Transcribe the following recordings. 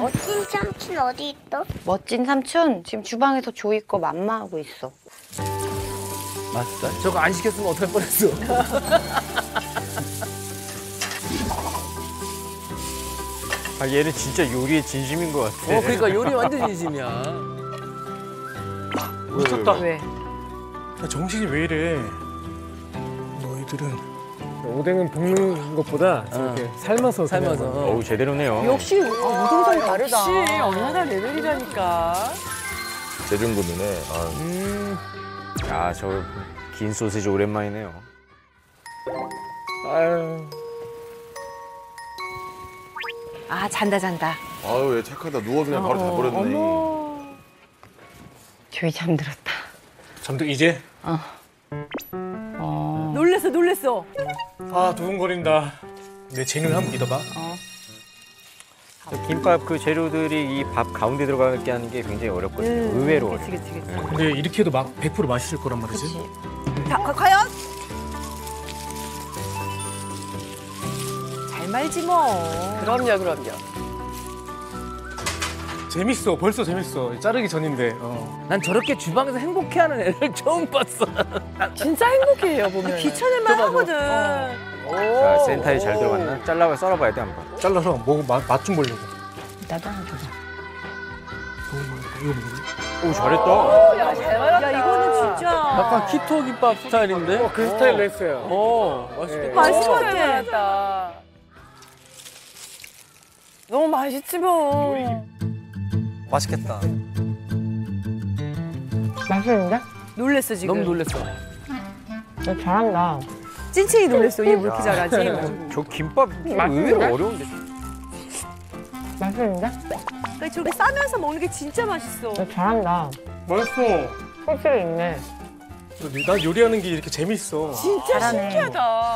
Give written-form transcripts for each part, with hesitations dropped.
멋진 삼촌 어디 있어? 멋진 삼촌 지금 주방에서 조이 거 맘마하고 있어. 맛있다. 저거 안 시켰으면 어떡할 뻔했어. 아, 얘는 진짜 요리에 진심인 것 같아. 그러니까 요리 완전 진심이야. 미쳤다. 왜? 야, 정신이 왜 이래? 너희들은 오뎅은 볶는 것보다 저렇게 삶아서 삶아서. 어우, 제대로네요. 역시 우동살이 다르다. 역시 어느 나라 레벨이라니까. 제 정도면은 아, 저 긴 소시지 오랜만이네요. 아유. 아 잔다. 아유 얘 착하다. 누워서 그냥 바로 자버렸네. 조이 잠들었다. 잠들 이제? 놀랬어. 아 두근거린다. 내 재능 한번 믿어봐. 김밥 그 재료들이 이 밥 가운데 들어가게 하는 게 굉장히 어렵거든요. 의외로 어려워요. 그치. 근데 이렇게 해도 막 100% 맛있을 거란 말이지. 자, 과연? 잘 말지 뭐. 그럼요. 재밌어. 벌써 재밌어. 자르기 전인데. 난 저렇게 주방에서 행복해하는 애를 처음 봤어. 진짜 행복해요, 보면. 귀찮을만 하거든. 자, 센터에 잘 들어갔나? 잘라 썰어봐야 돼, 한번. 잘라서 맛 좀 보려고. 나도 하나 줘봐. 이거 먹을래? 오, 잘했다. 야, 이거는 진짜. 약간 키토 김밥 스타일인데? 그 스타일로 했어요. 맛있겠다. 맛있을 것 같아. 너무 맛있지 뭐. 맛있겠다. 맛있는데? 놀랬어, 지금. 너무 놀랬어. 너 잘한다. 찐친이 놀랬어. 얘 왜 이렇게 잘하지? 저 김밥 의외로 어려운데. 맛있는데? 그러니까 저렇게 싸면서 먹는 게 진짜 맛있어. 너 잘한다. 맛있어. 소스가 있네. 나 요리하는 게 이렇게 재밌어. 진짜 잘하네. 신기하다.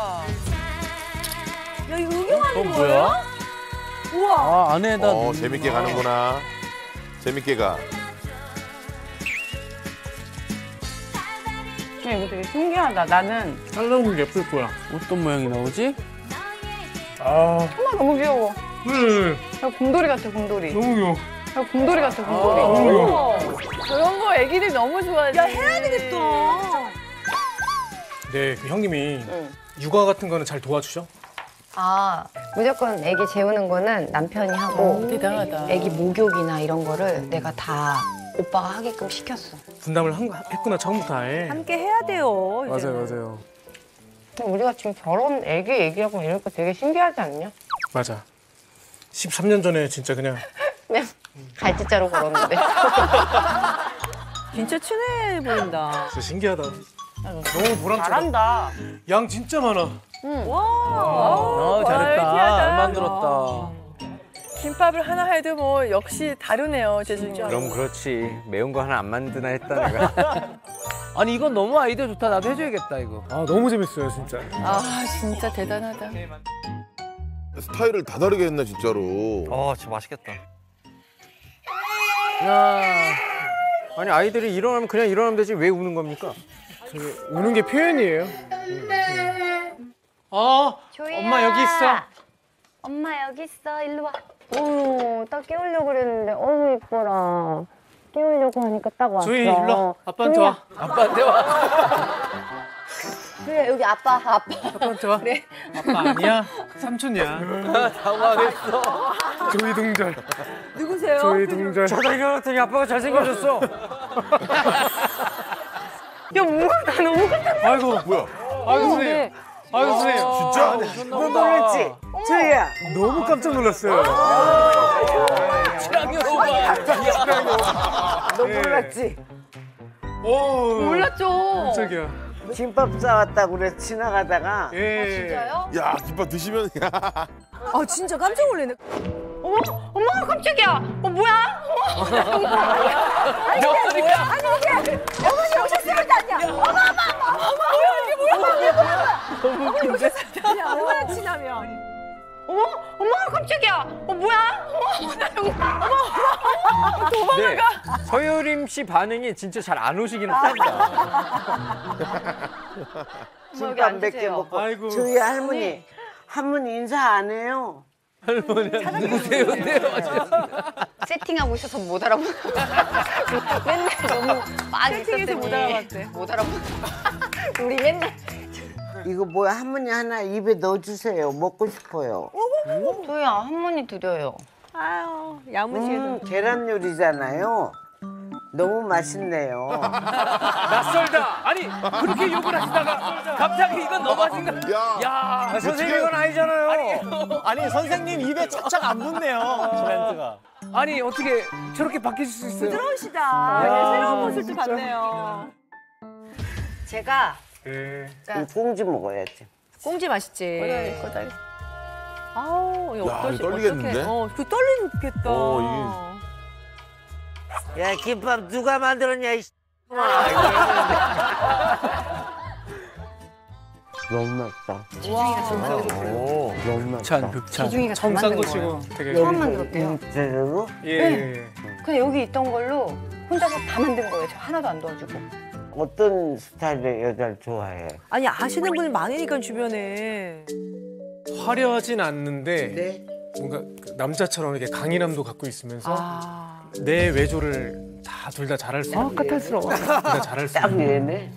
야, 이거 응용하는 거야? 뭐야? 우와. 아, 안에다. 재밌게 가는구나. 재밌게 가. 이거 되게 신기하다. 나는 잘라보면 예쁠 거야. 어떤 모양이 나오지? 아, 엄마 너무 귀여워. 네. 야, 곰돌이 같아, 곰돌이. 너무 귀여워. 야, 곰돌이 같아, 곰돌이. 너무 귀여워. 저런 거 애기들 너무 좋아하지. 야, 해야 되겠다. 네, 그 형님이 육아 같은 거는 잘 도와주셔? 아, 무조건 애기 재우는 거는 남편이 하고 대단하다. 애기 목욕이나 이런 거를 내가 다 오빠가 하게끔 시켰어. 분담을 했구나, 처음부터 아예. 함께 해야 돼요. 이제는. 맞아요. 근데 우리가 지금 저런 애기 얘기하고 이러니까 되게 신기하지 않냐? 맞아. 13년 전에 진짜 그냥 그냥 갈치자로 걸었는데. 진짜 친해 보인다. 진짜 신기하다. 너무 보람차다. 잘한다. 양 진짜 많아. 와. 잘했다. 잘 잘 만들었다. 김밥을 하나 해도 뭐 역시 다르네요, 제 진짜. 그럼 그렇지. 매운 거 하나 안 만드나 했다, 내가. 아니, 이건 너무 아이디어 좋다. 나도 해줘야겠다, 이거. 아, 너무 재밌어요, 진짜. 아, 진짜 대단하다. 스타일을 다 다르게 했네 진짜로. 진짜 맛있겠다. 야. 아니, 아이들이 일어나면 그냥 일어나면 되지. 왜 우는 겁니까? 우는 게 표현이에요. 엄마 여기 있어. 엄마 여기 있어. 일로 와. 딱 깨우려고 그랬는데, 어우, 이뻐라. 깨우려고 하니까 딱 왔어. 조이 일로 와. 아빠한테 와. 아빠한테 와. 그래, 여기 아빠. 아빠한테 와. 그래. 아빠 아니야? 삼촌이야. 당황했어. 조이 동절. 누구세요? 조이 동절. 자다 일어났더니 아빠가 잘생겨졌어. 야, 뭔가 나 너무 같아. 아이고, 뭐야? 아이고, 선생님. 아이고, 선생님. 진짜? 너 놀랬지? 조이야. 너무 깜짝 놀랐어요. 취향이 오바. 너 몰랐지? 오, 몰랐죠. 깜짝이야. 김밥 싸왔다고 그래 지나가다가 예. 야 김밥 드시면 아, 진짜 깜짝 놀랐네. 엄마, 깜짝이야. 뭐야? 어머니 오셨으면 아니야. 어머니 오셨으면 아니야. 얼마나 친하면. 엄마, 깜짝이야. 뭐야? 네. 서유림 씨 반응이 진짜 잘 안 오시긴 합니다. 김밥 몇 개 먹고 아이고. 저희 할머니 인사 안 해요. 누구세요? 세팅하고 있어서 못 알아보. 맨날 너무 많이 세팅해서 있었더니 못 알아봤대. 못 알아보. 우리 맨날 이거 뭐야 할머니 하나 입에 넣어주세요. 먹고 싶어요. 저야 할머니 드려요. 아유, 야무지게. 계란 요리잖아요. 너무 맛있네요. 낯설다. 아니 그렇게 욕을 하시다가 갑자기 이건 너무하신 거. 야, 선생님 이건 아니잖아요. 아니 선생님 입에 착착 안 붙네요. 멘트가. 아니 어떻게 저렇게 바뀌실 수 있어요? 부드러우시다. 네, 새로운 모습도 봤네요. 제가 이 꽁지 먹어야지. 꽁지 맛있지. 아우, 이거 야, 어떠시, 이거 떨리겠는데? 어떡해. 그 떨리겠다. 야 김밥 누가 만들었냐 이 너무 맛있다. 지중이가 정말 너무 맛있다. 극찬. 지중이가 잘 처음 싼 만든 거 거예요. 치고 되게 처음 만들었대요. 재료로? 예. 그냥 여기 있던 걸로 혼자서 다 만든 거예요. 저 하나도 안 도와주고. 어떤 스타일의 여자를 좋아해? 아니, 아시는 분이 많으니까 주변에. 화려하진 않는데 네. 뭔가 그 남자처럼 이렇게 강인함도 갖고 있으면서 아. 내 외조를 다 둘 다 잘할 수 있는. 까탈스러워. 둘 다 잘할 수 딱 있는. 얘네.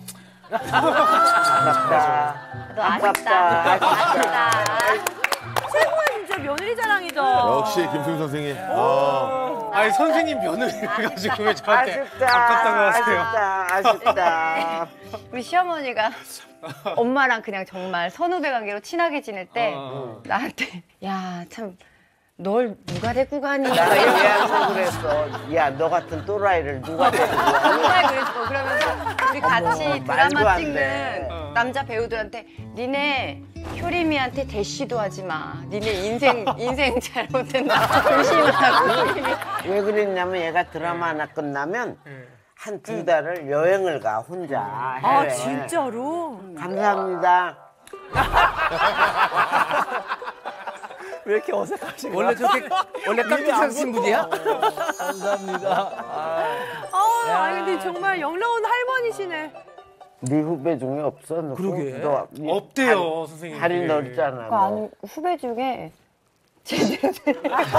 아깝다. 너 아쉽다. 아쉽다. 최고의 진짜 며느리 자랑이죠. 역시 김승희 선생님. 아니 선생님 며느리 해가지고 왜 저한테 아깝다고 하세요? 아쉽다. 우리 시어머니가 엄마랑 그냥 정말 선후배 관계로 친하게 지낼 때 나한테 야, 참 널 누가 데리고 가니? 나 얘한테 그랬어. 야, 너 같은 또라이를 누가 데리고 와? 정말 그랬어. 그러면서 우리 같이 말도 드라마 안 찍는 돼. 남자 배우들한테 니네 효림이한테 대시도 하지 마. 니네 인생 잘못된다. 조심하라고. 왜 그랬냐면 얘가 드라마 하나 끝나면 한 2달을 여행을 가 혼자 아, 해외. 진짜로? 감사합니다. 왜 이렇게 어색하신 원래 저렇게 원래 깍두기하신 분이야? 감사합니다. 아니, 근데 정말 영러운 할머니시네. 네 후배 중에 없어? 너 그러게. 너 없대요 선생님. 다리 넓잖아. 그 너. 아니 후배 중에 제대로 된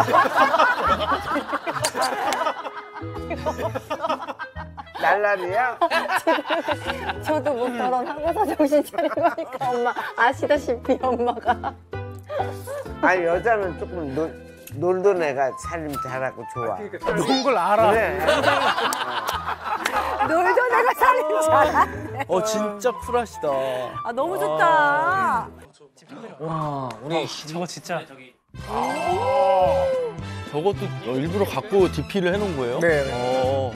날라리야? 저도 뭐 결혼하고서 정신 차리고 하니까 엄마 아시다시피 엄마가 아니 여자는 조금 놀던 애가 살림 잘하고 좋아. 노는 걸 알아. 그래. 놀던 애가 살림 잘하네. 진짜 쿨하시다. 아, 너무 좋다. 와, 우리 저거 진짜. 저것도 일부러 갖고 DP를 해놓은 거예요? 네.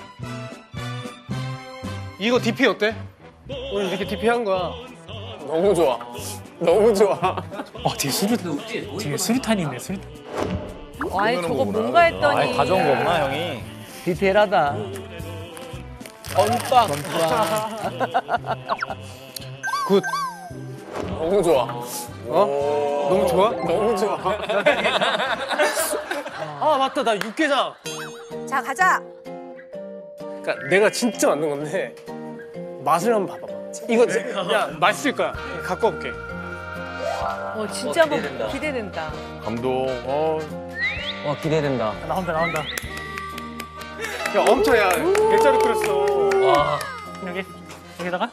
이거 DP 어때? 오늘 이렇게 DP 한 거야. 너무 좋아. 너무 좋아. 되게 수류탄이네, 수류탄. 아니, 저거 뭔가 했더니. 가져온 거구나 형이. 디테일하다. 건빵. 굿. 너무 좋아. 어? 너무 좋아? 너무 좋아. 아 맞다, 나 육개장. 자, 가자. 그러니까 내가 진짜 만든 건데 맛을 한번 봐봐봐. 이거 야 맛있을 거야. 갖고 올게. 진짜 한번 기대된다. 감동. 와, 기대된다. 나온다. 야 엄청 야 일자로 끓였어. 와. 여기다가.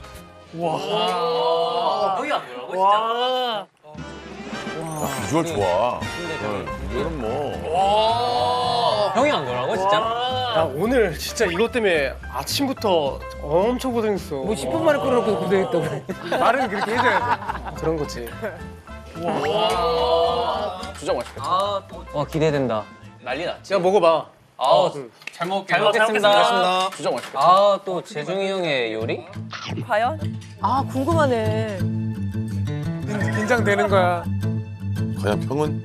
와. 거의 안 들어가고 와. 비주얼 좋아. 이거는 뭐. 형이 안 들어가고 진짜? 야 오늘 진짜 이것 때문에 아침부터 엄청 고생했어. 뭐 10분 만에 끓여놓고 고생했다고 그래. 말은 그렇게 해줘야 돼. 그런 거지. 진짜 맛있겠다. 와, 기대된다. 난리 났지? 야 먹어봐. 잘 먹겠습니다. 진짜 맛있겠다. 또 재중이 형의 요리? 과연? 아, 궁금하네. 긴장되는 거야. 과연 평은?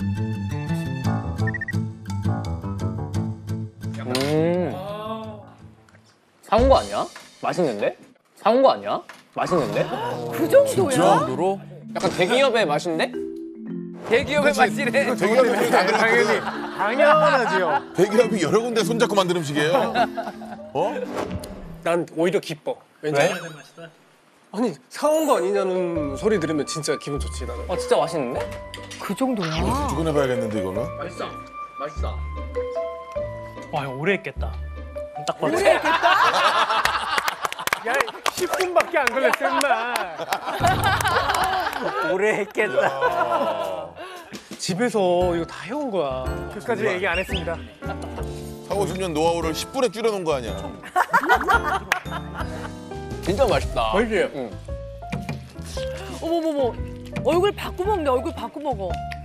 사온 거 아니야? 맛있는데? 사온 거 아니야? 맛있는데? 그 정도야? 정도로? 약간 대기업의 맛인데? 대기업의 맛이래. 대기업이 당연히 당연하지요. 대기업이 여러 군데 손잡고 만든 음식이에요. 난 오히려 기뻐. 왜? 아니 사온 거 아니냐는 소리 들으면 진짜 기분 좋지 나는. 진짜 맛있는데? 그 정도야. 출근해봐야겠는데 이거는. 와 이거 오래 했겠다. 딱 봐도. 오래 했겠다? 야 10분밖에 안 걸렸어 임마. 오래 했겠다. 집에서 이거 다 해온 거야. 끝까지 얘기 안 했습니다. 4, 50년 노하우를 10분에 줄여놓은 거 아니야. 진짜 맛있다. 맛있지? 어머머머 얼굴 바꿔 먹네 얼굴 바꿔 먹어.